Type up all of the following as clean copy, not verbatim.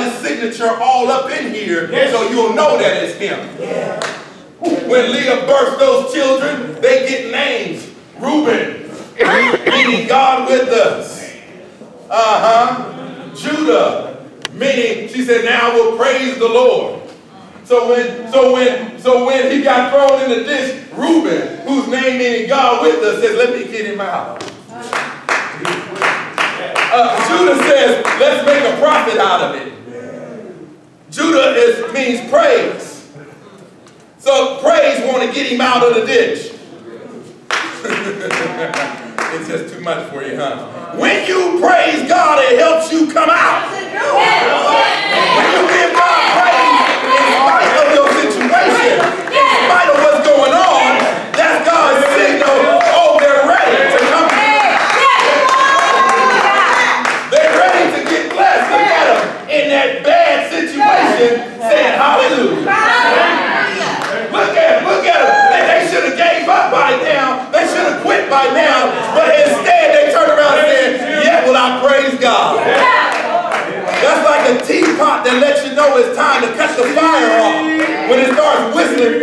his signature all up in here, so you'll know that it's him. When Leah births those children, they get names. Reuben, meaning God with us. Judah, meaning, she said, now we'll praise the Lord. So when he got thrown in the dish, Reuben, whose name meaning God with us, says, let me get him out. Judah says, let's make a profit out of it. Judah means praise. So praise want to get him out of the ditch. It's just too much for you, huh? When you praise God, it helps you come out. When you give God praise, in spite of your situation, in spite of what's going on, that's God's signal. Oh, they're ready to come. They're ready to get blessed. Look at them in that bad situation, saying hallelujah. Look at them. They should have gave up by now. They should have quit by now. But instead, they turn around and say, yeah, well, I praise God. That's like a teapot that lets you know it's time to cut the fire off when it starts whistling.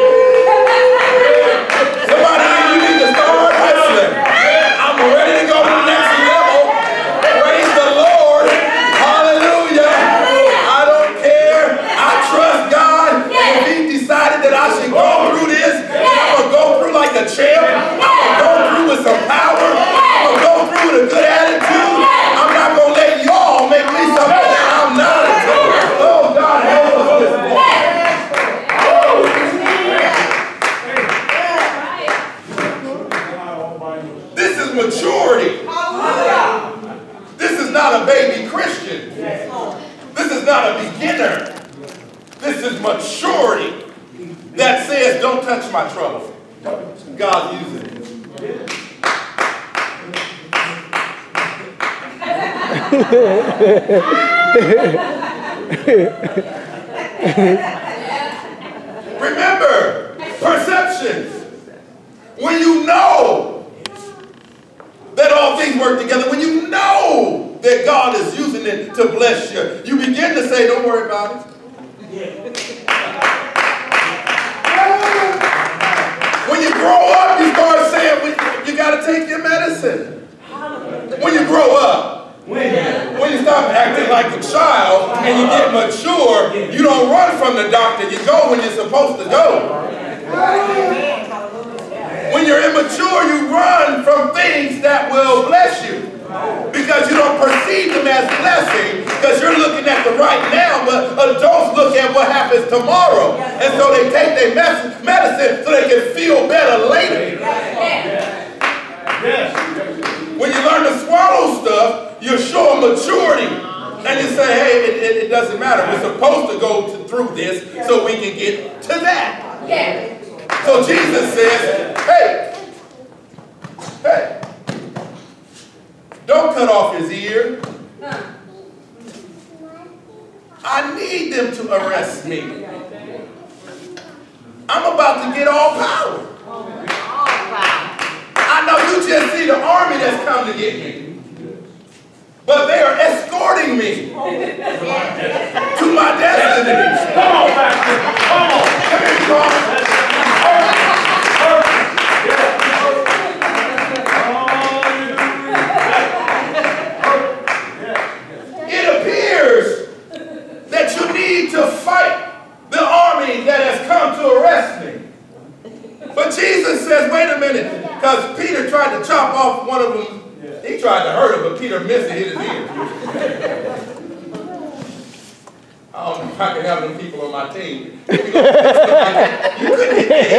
Somebody, you need to start whistling. I'm ready to go to the next level. Praise the Lord. Hallelujah. I don't care. I trust God. And if he decided that I should go through this, I'm going to go through like a champ. I'm going to go through with some power. I'm going to go through with a good attitude. I'm not going to let y'all make me something that I'm not. Oh, God, help us this morning. This is maturity. This is not a baby Christian. This is not a beginner. This is maturity that says, don't touch my trouble. God's using it. Remember, perceptions. When you know that all things work together, when you know that God is using it to bless you, you begin to say, don't worry about it. When you grow up, you start saying, you got to take your medicine. When you grow up, when you stop acting like a child and you get mature, you don't run from the doctor. You go when you're supposed to go. When you're immature, you run from things that will bless you because you don't perceive them as blessing because you're looking at the right now, but adults look at what happens tomorrow. And so they take their medicine so they can feel better later. When you learn to swallow stuff, you show maturity. And you say, hey, it doesn't matter. We're supposed to go through this so we can get to that. So Jesus says, hey, don't cut off his ear. I need them to arrest me. I'm about to get all power. I know you just see the army that's come to get me. But they are escorting me to my destiny. Come on, Pastor. Come on. Come here, Charles. It appears that you need to fight the army that has come to arrest me. But Jesus says, wait a minute, because Peter tried to chop off one of them. He tried to hurt him, but Peter missed and hit his ear. I don't know if I can have them people on my team. You couldn't hit the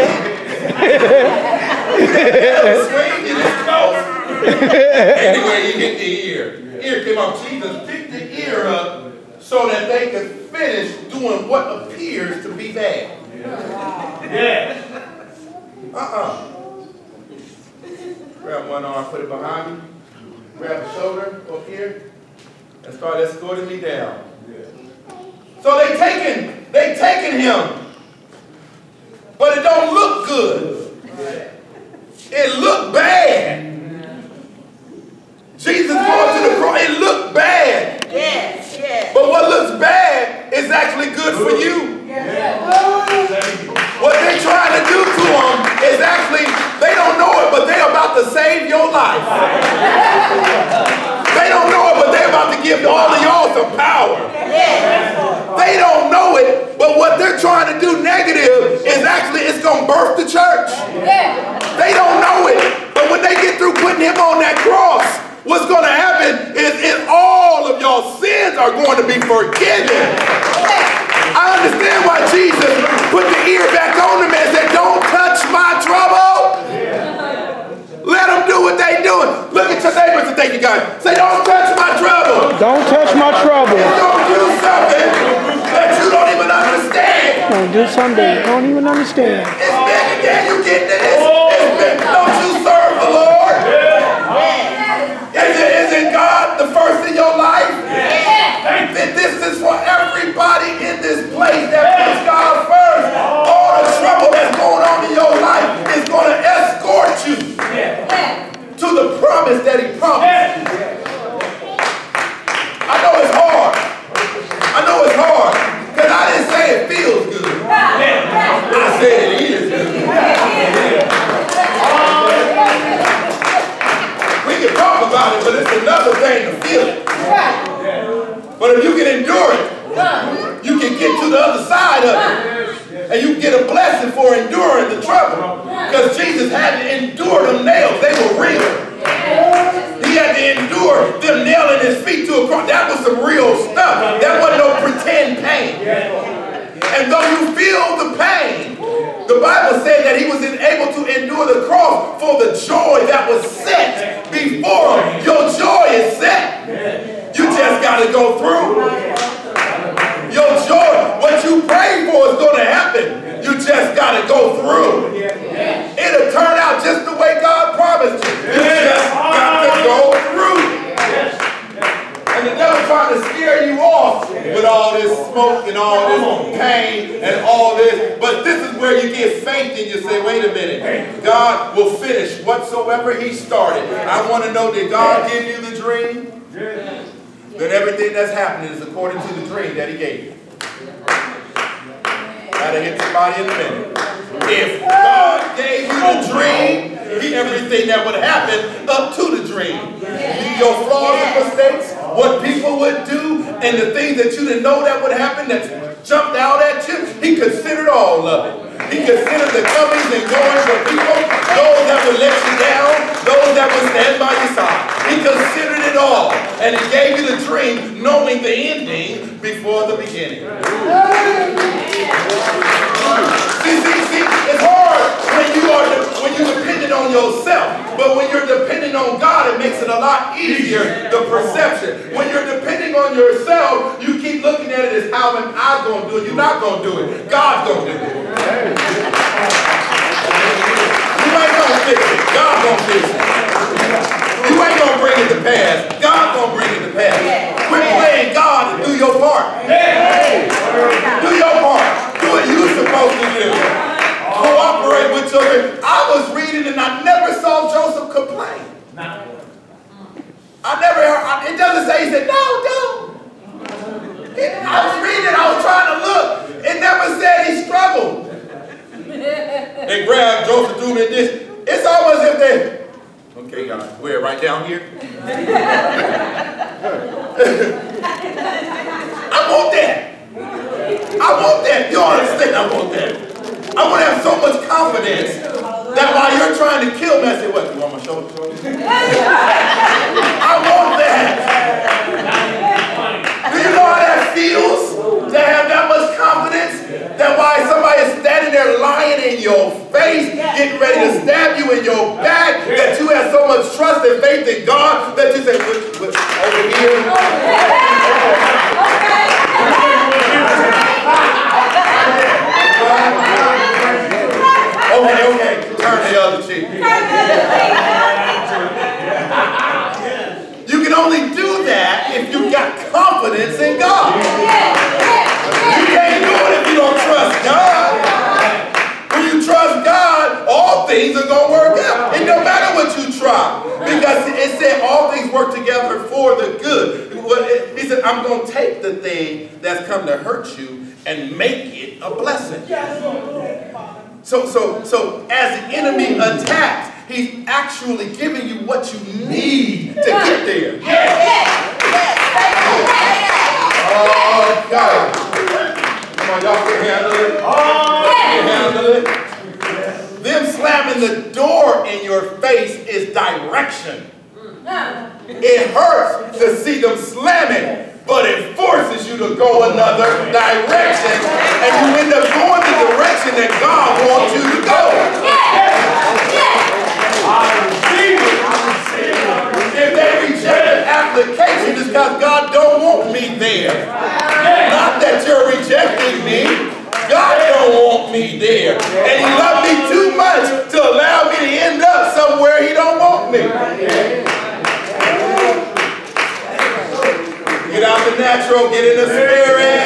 ear. Swing, you just go. Anyway, you hit the ear. Ear came off. Jesus picked the ear up so that they could finish doing what appears to be bad. Yeah. Grab one arm, put it behind me. Grab the shoulder up here and start escorting me down. So they taking him, but it don't look good. It looked bad. Jesus going to the cross. It looked bad. Yes. But what looks bad forgiven. I understand why Jesus put the ear back on them and said, don't touch my trouble. Let them do what they doing. Look at your neighbors and thank you guys. Say, don't touch my trouble. Don't touch my trouble. Don't do something that you don't even understand. Don't do something you don't even understand. It's big again. You get this. It's big. Don't you serve the Lord? Isn't God the first in your life? This is for everybody in this place that puts God first. All the trouble that's going on in your life is going to escort you to the promise that He promised. I know it's hard. I know it's hard. Because I didn't say it feels good. I said it is good. We can talk about it, but it's another thing to feel it. But if you can endure it, you can get to the other side of it. And you can get a blessing for enduring the trouble. Because Jesus had to endure them nails. They were real. He had to endure them nailing His feet to a cross. That was some real stuff. That wasn't no pretend pain. And though you feel the pain, the Bible said that He was able to endure the cross for the joy that was set before Him. Your joy is set. You just got to go through. Your joy, what you pray for is going to happen. You just got to go through. It'll turn out just the way God promised you. You just got to go through. And the devil trying to scare you off with all this smoke and all this pain and all this. But this is where you get faith and you say, wait a minute. God will finish whatsoever He started. I want to know, did God give you the dream? Then everything that's happening is according to the dream that He gave you. Gotta hit somebody in a minute. If God gave you the dream, everything that would happen up to the dream. Your flaws and mistakes, what people would do, and the things that you didn't know that would happen that jumped out at you, He considered all of it. He considered the comings and goings of people, those that would let you down, those that would stand by your side. He considered it all, and He gave you the dream knowing the ending before the beginning. See, it's hard when you're dependent on yourself, but when you're dependent on God, it makes it a lot easier, the perception. When you're depending on yourself, you keep looking at it as how am I going to do it? You're not going to do it. God's going to do it. You ain't going to fix it. God's going to fix it. You ain't going to bring it to pass. God's going to bring it to pass. Quit playing God and do your part. Do your part. Do what you're supposed to do. Cooperate with your... I was reading and I never saw Joseph complain. I never heard... It doesn't say he said, no, don't. I was reading, I was trying to look. It never said he struggled. They grabbed Joseph, threw him in this. It's almost as if they... Okay, God, where? Right down here? I want that. I want that. You understand? I want that. I want to have so much confidence that while you're trying to kill me, I say, what, you want my shoulder? I want that. Do you know how that feels? To have that much confidence? That while somebody is standing there lying in your face, getting ready to stab you in your back, that you have so much trust and faith in God that you say, over here. Okay, turn the other cheek. You can only do that if you got confidence in God. You can't do it if you don't trust God. When you trust God, all things are going to work out. It don't matter what you try. Because it said all things work together for the good. He said, I'm going to take the thing that's come to hurt you and make it a blessing. So as the enemy attacks, he's actually giving you what you need to get there. Oh, God. Come on, y'all can handle it. Can handle it. Them slamming the door in your face is direction. It hurts to see them slamming but it forces you to go another direction, and you end up going the direction that God wants you to go. If they reject an application, it's because God don't want me there. Not that you're rejecting me. God don't want me there. And he loved me too much to allow me to end up somewhere he don't want me. Get out the natural, get in the spirit.